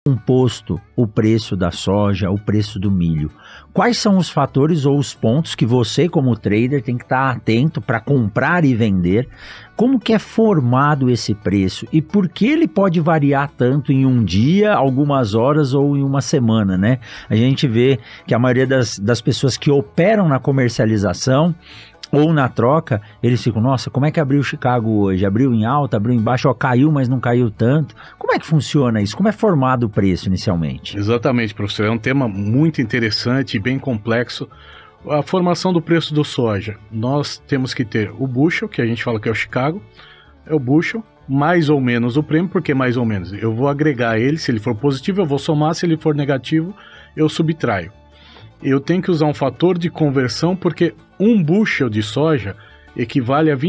composto o preço da soja, o preço do milho? Quais são os fatores ou os pontos que você, como trader, tem que estar atento para comprar e vender? Como que é formado esse preço e por que ele pode variar tanto em um dia, algumas horas ou em uma semana, né? A gente vê que a maioria das pessoas que operam na comercialização ou na troca, eles ficam, nossa, como é que abriu Chicago hoje? Abriu em alta, abriu em baixo, ó, caiu, mas não caiu tanto. Como é que funciona isso? Como é formado o preço inicialmente? Exatamente, professor. É um tema muito interessante e bem complexo. A formação do preço do soja. Nós temos que ter o bushel, que a gente fala que é o Chicago, é o bushel, mais ou menos o prêmio, porque mais ou menos eu vou agregar ele, se ele for positivo eu vou somar, se ele for negativo eu subtraio. Eu tenho que usar um fator de conversão, porque um bushel de soja equivale a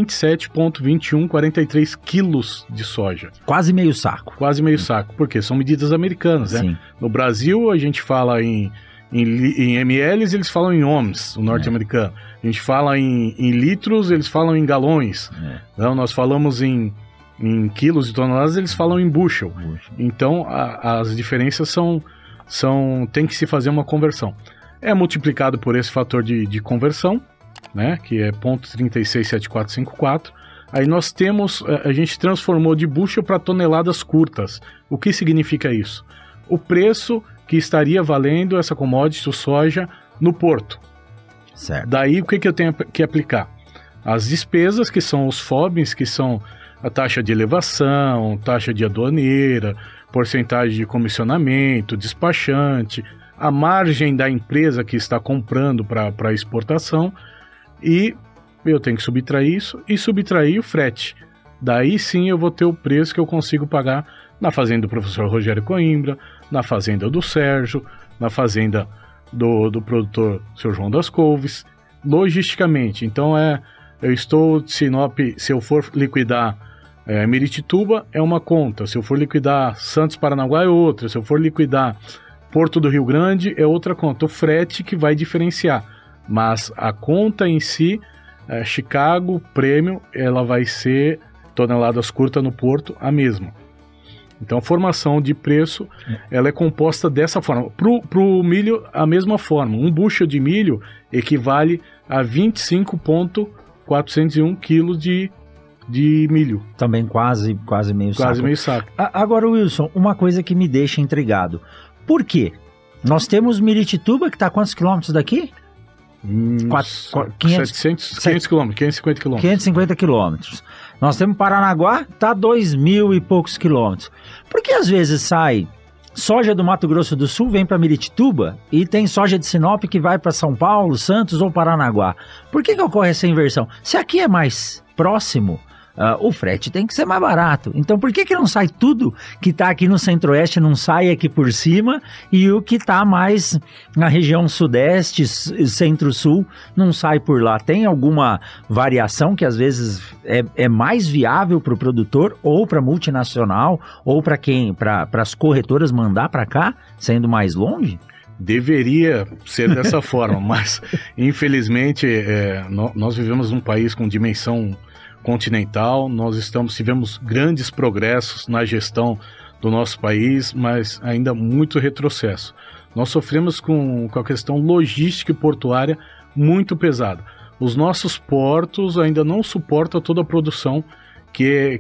27,2143 quilos de soja. Quase meio saco. Quase meio saco, porque são medidas americanas, né? Sim. No Brasil, a gente fala em ml, eles falam em ohms, o norte-americano. A gente fala em litros, eles falam em galões. Então, nós falamos em quilos e toneladas, eles falam em bushel. Então, as diferenças tem que se fazer uma conversão. É multiplicado por esse fator de conversão, né, que é 0,367454. Aí nós temos, a gente transformou de bushel para toneladas curtas. O que significa isso? O preço que estaria valendo essa commodity, o soja, no porto. Certo. Daí o que eu tenho que aplicar? As despesas, que são os FOBs, que são a taxa de elevação, taxa de aduaneira, porcentagem de comissionamento, despachante, a margem da empresa que está comprando para exportação, e eu tenho que subtrair isso e subtrair o frete. Daí sim eu vou ter o preço que eu consigo pagar na fazenda do professor Rogério Coimbra, na fazenda do Sérgio, na fazenda do produtor Seu João das Couves, logisticamente. Então eu estou de Sinop, se eu for liquidar Miritituba é uma conta, se eu for liquidar Santos Paranaguá é outra, se eu for liquidar Porto do Rio Grande é outra conta, o frete que vai diferenciar, mas a conta em si, Chicago, prêmio, ela vai ser toneladas curtas no porto, a mesma. Então a formação de preço, ela é composta dessa forma. Pro milho, a mesma forma, um bushel de milho equivale a 25,401 quilos de milho. Também quase meio saco. Quase meio saco. Agora, Wilson, uma coisa que me deixa intrigado. Por quê? Nós temos Miritituba, que está a quantos quilômetros daqui? 500 quilômetros, 550 quilômetros. 550 quilômetros. Nós temos Paranaguá, está a 2.000 e poucos quilômetros. Por que às vezes sai soja do Mato Grosso do Sul, vem para Miritituba, e tem soja de Sinop que vai para São Paulo, Santos ou Paranaguá? Por que ocorre essa inversão? Se aqui é mais próximo, o frete tem que ser mais barato. Então por que não sai tudo que está aqui no centro-oeste, não sai aqui por cima, e o que está mais na região sudeste, centro-sul, não sai por lá? Tem alguma variação que às vezes é mais viável para o produtor, ou para a multinacional, ou para as corretoras mandar para cá, sendo mais longe? Deveria ser dessa forma, mas infelizmente nós vivemos num país com dimensão continental, tivemos grandes progressos na gestão do nosso país, mas ainda muito retrocesso. Nós sofremos com a questão logística e portuária muito pesada. Os nossos portos ainda não suportam toda a produção que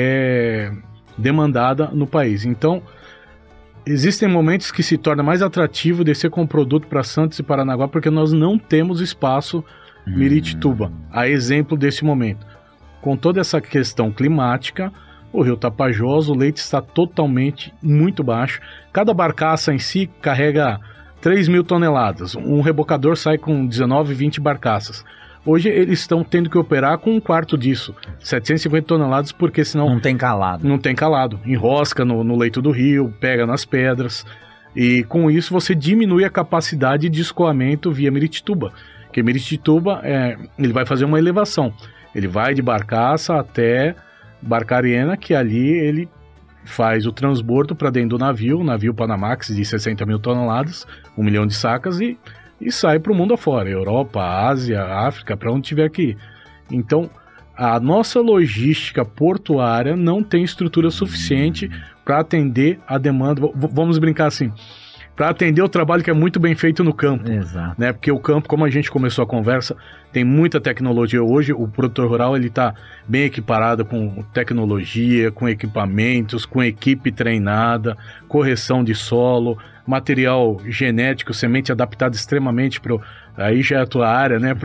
é demandada no país. Então, existem momentos que se torna mais atrativo descer com o produto para Santos e Paranaguá, porque nós não temos espaço Miritituba, a exemplo desse momento. Com toda essa questão climática, o rio Tapajós, o leite está totalmente muito baixo. Cada barcaça em si carrega 3.000 toneladas. Um rebocador sai com 19, 20 barcaças. Hoje eles estão tendo que operar com um quarto disso, 750 toneladas, porque senão... Não tem calado. Não tem calado. Enrosca no leito do rio, pega nas pedras. E com isso você diminui a capacidade de escoamento via Miritituba. Porque Miritituba, ele vai fazer uma elevação. Ele vai de Barcaça até Barcarena, que ali ele faz o transbordo para dentro do navio, o navio Panamax de 60.000 toneladas, 1 milhão de sacas, e sai para o mundo afora, Europa, Ásia, África, para onde tiver que ir. Então, a nossa logística portuária não tem estrutura suficiente para atender a demanda, vamos brincar assim, para atender o trabalho que é muito bem feito no campo. Exato. Né? Porque o campo, como a gente começou a conversa, tem muita tecnologia. Hoje o produtor rural está bem equiparado com tecnologia, com equipamentos, com equipe treinada, correção de solo, material genético, semente adaptada extremamente para aí já é a tua área, né?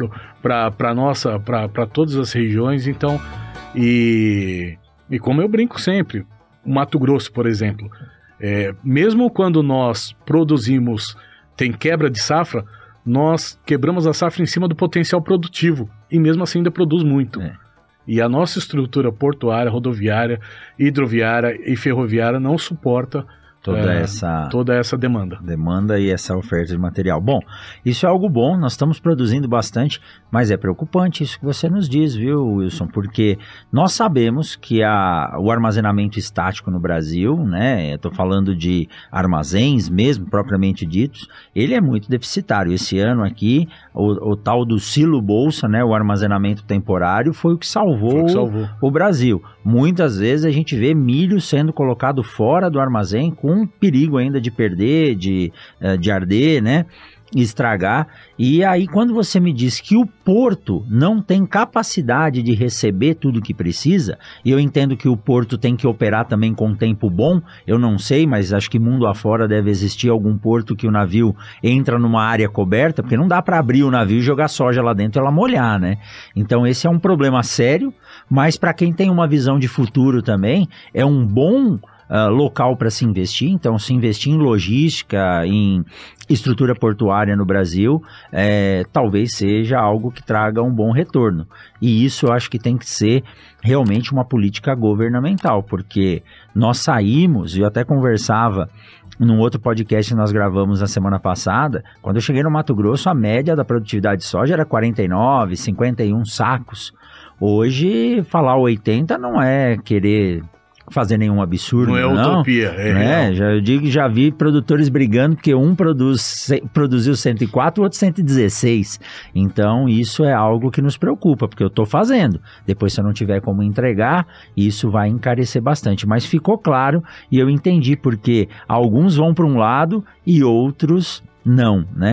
Para todas as regiões. Então, e como eu brinco sempre, o Mato Grosso, por exemplo, mesmo quando nós produzimos, tem quebra de safra, nós quebramos a safra em cima do potencial produtivo e mesmo assim ainda produz muito. E a nossa estrutura portuária, rodoviária, hidroviária e ferroviária não suporta toda essa demanda e essa oferta de material. Bom, isso é algo bom, nós estamos produzindo bastante, mas é preocupante isso que você nos diz, viu, Wilson? Porque nós sabemos que o armazenamento estático no Brasil, né, estou falando de armazéns mesmo, propriamente ditos, ele é muito deficitário. Esse ano aqui, o tal do silo bolsa, né, o armazenamento temporário, foi o que salvou o Brasil. Muitas vezes a gente vê milho sendo colocado fora do armazém com perigo ainda de perder, de arder, né, estragar. E aí quando você me diz que o porto não tem capacidade de receber tudo que precisa, e eu entendo que o porto tem que operar também com tempo bom, eu não sei, mas acho que mundo afora deve existir algum porto que o navio entra numa área coberta, porque não dá para abrir o navio e jogar soja lá dentro e ela molhar, né? Então esse é um problema sério, mas para quem tem uma visão de futuro também, é um bom local para se investir. Então, se investir em logística, em estrutura portuária no Brasil, talvez seja algo que traga um bom retorno. E isso eu acho que tem que ser realmente uma política governamental, porque nós saímos, e eu até conversava num outro podcast que nós gravamos na semana passada, quando eu cheguei no Mato Grosso, a média da produtividade de soja era 49, 51 sacos. Hoje, falar 80 não é querer fazer nenhum absurdo, não. Não é utopia, já vi produtores brigando porque um produziu 104, o outro 116. Então, isso é algo que nos preocupa, porque eu estou fazendo. Depois, se eu não tiver como entregar, isso vai encarecer bastante. Mas ficou claro e eu entendi porque alguns vão para um lado e outros não, né?